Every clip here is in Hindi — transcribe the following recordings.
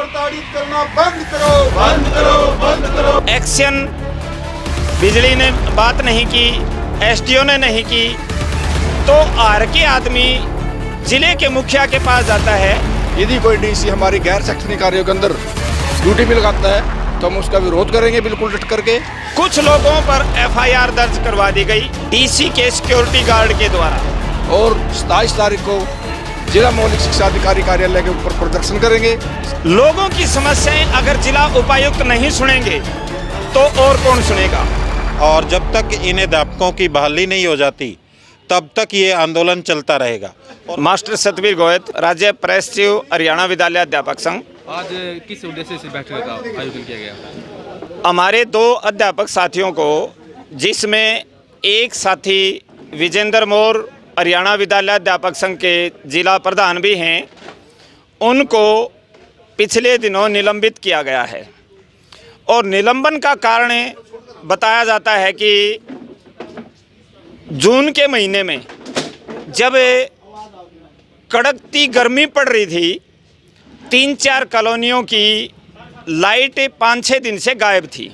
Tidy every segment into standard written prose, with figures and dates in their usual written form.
प्रताड़ित करना बंद करो, बंद करो, बंद करो। एक्शन बिजली ने बात नहीं की, एसडीओ ने नहीं की, तो आर के आदमी जिले के मुखिया के पास जाता है। यदि कोई डीसी हमारी गैर शैक्षणिक कार्यों के अंदर ड्यूटी भी लगाता है तो हम उसका विरोध करेंगे बिल्कुल डट करके। कुछ लोगों पर एफआईआर दर्ज करवा दी गई डीसी के सिक्योरिटी गार्ड के द्वारा, और 27 तारीख को जिला मौलिक शिक्षा अधिकारी कार्यालय के ऊपर प्रदर्शन करेंगे। लोगों की समस्याएं अगर जिला उपायुक्त नहीं सुनेंगे तो और कौन सुनेगा? और जब तक इन अध्यापकों की बहाली नहीं हो जाती तब तक ये आंदोलन चलता रहेगा। मास्टर सतबीर गोयत, राज्य प्रेस सचिव, हरियाणा विद्यालय अध्यापक संघ। आज किस उद्देश्य से बैठक का आयोजन किया गया? हमारे 2 अध्यापक साथियों को, जिसमें एक साथी विजेंद्र मोर हरियाणा विद्यालय अध्यापक संघ के जिला प्रधान भी हैं, उनको पिछले दिनों निलंबित किया गया है। और निलंबन का कारण बताया जाता है कि जून के महीने में जब कड़कती गर्मी पड़ रही थी, 3-4 कॉलोनियों की लाइट 5-6 दिन से गायब थी।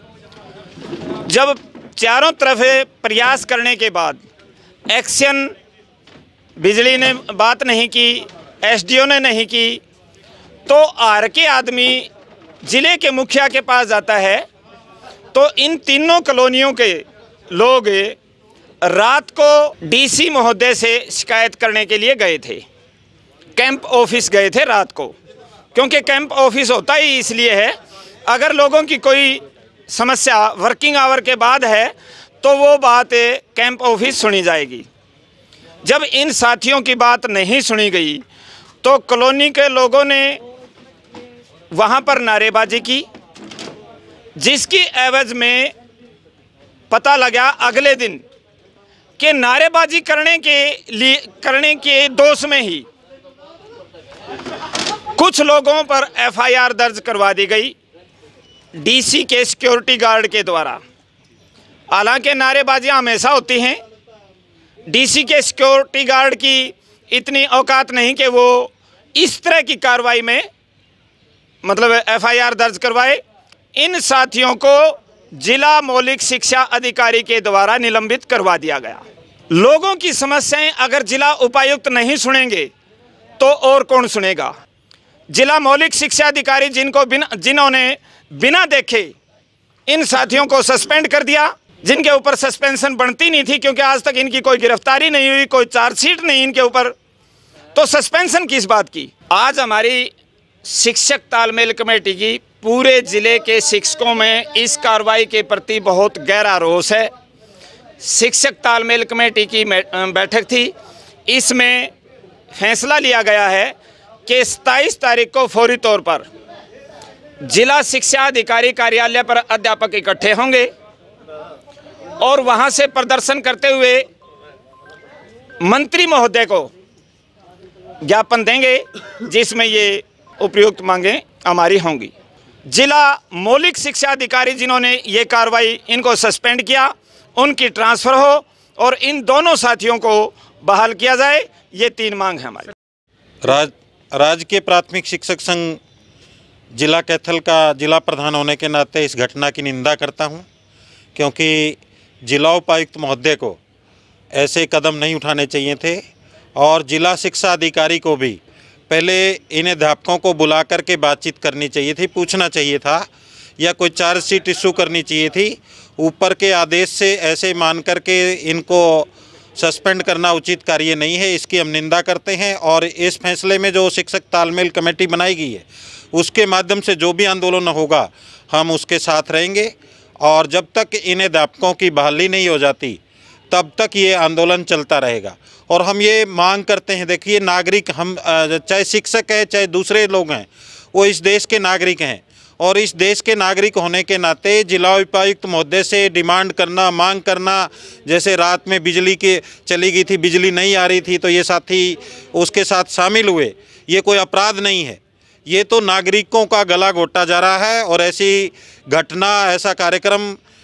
जब चारों तरफ प्रयास करने के बाद एक्शन बिजली ने बात नहीं की, एसडीओ ने नहीं की, तो आर के आदमी जिले के मुखिया के पास जाता है। तो इन तीनों कॉलोनियों के लोग रात को डीसी महोदय से शिकायत करने के लिए गए थे, कैंप ऑफिस गए थे रात को, क्योंकि कैंप ऑफिस होता ही इसलिए है, अगर लोगों की कोई समस्या वर्किंग आवर के बाद है तो वो बात कैंप ऑफिस सुनी जाएगी। जब इन साथियों की बात नहीं सुनी गई तो कॉलोनी के लोगों ने वहाँ पर नारेबाजी की, जिसकी एवज में पता लगा अगले दिन कि नारेबाजी करने के दोष में ही कुछ लोगों पर एफआईआर दर्ज करवा दी गई डीसी के सिक्योरिटी गार्ड के द्वारा। हालांकि नारेबाजियां हमेशा होती हैं, डीसी के सिक्योरिटी गार्ड की इतनी औकात नहीं कि वो इस तरह की कार्रवाई में मतलब एफआईआर दर्ज करवाए। इन साथियों को जिला मौलिक शिक्षा अधिकारी के द्वारा निलंबित करवा दिया गया। लोगों की समस्याएं अगर जिला उपायुक्त नहीं सुनेंगे तो और कौन सुनेगा? जिला मौलिक शिक्षा अधिकारी जिन्होंने बिना देखे इन साथियों को सस्पेंड कर दिया, जिनके ऊपर सस्पेंशन बनती नहीं थी, क्योंकि आज तक इनकी कोई गिरफ्तारी नहीं हुई, कोई चार्जशीट नहीं इनके ऊपर, तो सस्पेंशन किस बात की? आज हमारी शिक्षक तालमेल कमेटी की पूरे जिले के शिक्षकों में इस कार्रवाई के प्रति बहुत गहरा रोष है। शिक्षक तालमेल कमेटी की बैठक थी, इसमें फैसला लिया गया है कि 27 तारीख को फौरी तौर पर जिला शिक्षा अधिकारी कार्यालय पर अध्यापक इकट्ठे होंगे और वहां से प्रदर्शन करते हुए मंत्री महोदय को ज्ञापन देंगे, जिसमें ये उपयुक्त मांगें हमारी होंगी। जिला मौलिक शिक्षा अधिकारी जिन्होंने ये कार्रवाई इनको सस्पेंड किया, उनकी ट्रांसफ़र हो और इन दोनों साथियों को बहाल किया जाए, ये 3 मांग है हमारी। राज्य के प्राथमिक शिक्षक संघ जिला कैथल का जिला प्रधान होने के नाते इस घटना की निंदा करता हूं, क्योंकि जिला उपायुक्त महोदय को ऐसे कदम नहीं उठाने चाहिए थे और जिला शिक्षा अधिकारी को भी पहले इन अध्यापकों को बुला करके बातचीत करनी चाहिए थी, पूछना चाहिए था, या कोई चार्जशीट इशू करनी चाहिए थी। ऊपर के आदेश से ऐसे मान करके इनको सस्पेंड करना उचित कार्य नहीं है, इसकी हम निंदा करते हैं। और इस फैसले में जो शिक्षक तालमेल कमेटी बनाई गई है उसके माध्यम से जो भी आंदोलन होगा हम उसके साथ रहेंगे, और जब तक इन अध्यापकों की बहाली नहीं हो जाती तब तक ये आंदोलन चलता रहेगा। और हम ये मांग करते हैं, देखिए नागरिक हम चाहे शिक्षक है चाहे दूसरे लोग हैं, वो इस देश के नागरिक हैं, और इस देश के नागरिक होने के नाते जिला उपायुक्त महोदय से डिमांड करना, मांग करना, जैसे रात में बिजली के चली गई थी, बिजली नहीं आ रही थी तो ये साथी उसके साथ शामिल हुए, ये कोई अपराध नहीं है, ये तो नागरिकों का गला घोटा जा रहा है। और ऐसी घटना, ऐसा कार्यक्रम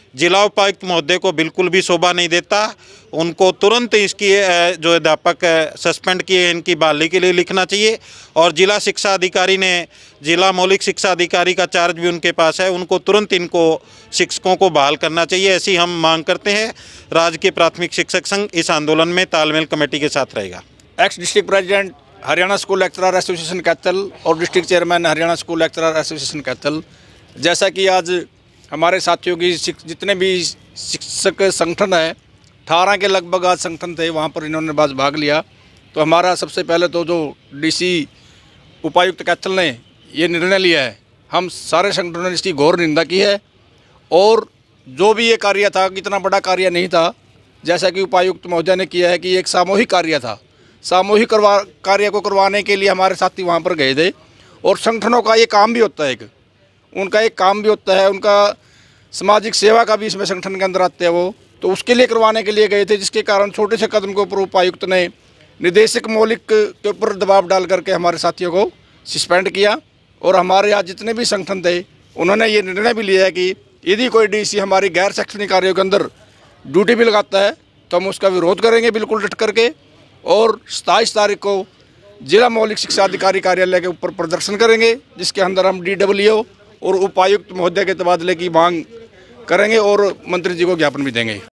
जिला उपायुक्त महोदय को बिल्कुल भी शोभा नहीं देता। उनको तुरंत इसकी जो अध्यापक सस्पेंड किए इनकी बहाली के लिए लिखना चाहिए और जिला शिक्षा अधिकारी ने, जिला मौलिक शिक्षा अधिकारी का चार्ज भी उनके पास है, उनको तुरंत इनको शिक्षकों को बहाल करना चाहिए। ऐसी हम मांग करते हैं। राज्य के प्राथमिक शिक्षक संघ इस आंदोलन में तालमेल कमेटी के साथ रहेगा। Ex district president Haryana school lecturer association Kaithal और district chairman Haryana school lecturer association Kaithal, जैसा कि आज हमारे साथियों की जितने भी शिक्षक संगठन है, 18 के लगभग आज संगठन थे, वहाँ पर इन्होंने आज भाग लिया। तो हमारा सबसे पहले तो जो डीसी उपायुक्त कैथल ने ये निर्णय लिया है, हम सारे संगठनों ने इसकी घोर निंदा की है। और जो भी ये कार्य था, इतना बड़ा कार्य नहीं था जैसा कि उपायुक्त महोदय ने किया है कि एक सामूहिक कार्य था। सामूहिक कार्य को करवाने के लिए हमारे साथी वहाँ पर गए थे और संगठनों का ये काम भी होता है, उनका एक काम भी होता है, उनका सामाजिक सेवा का भी इसमें संगठन के अंदर आते हैं वो, तो उसके लिए करवाने के लिए गए थे, जिसके कारण छोटे से कदम के ऊपर उपायुक्त ने निदेशक मौलिक के ऊपर दबाव डाल करके हमारे साथियों को सस्पेंड किया। और हमारे यहाँ जितने भी संगठन थे उन्होंने ये निर्णय भी लिया है कि यदि कोई डीसी हमारी गैर शैक्षणिक कार्यों के अंदर ड्यूटी भी लगाता है तो हम उसका विरोध करेंगे बिल्कुल डट करके। और 27 तारीख को जिला मौलिक शिक्षा अधिकारी कार्यालय के ऊपर प्रदर्शन करेंगे, जिसके अंदर हम DWO और उपायुक्त महोदय के तबादले की मांग करेंगे और मंत्री जी को ज्ञापन भी देंगे।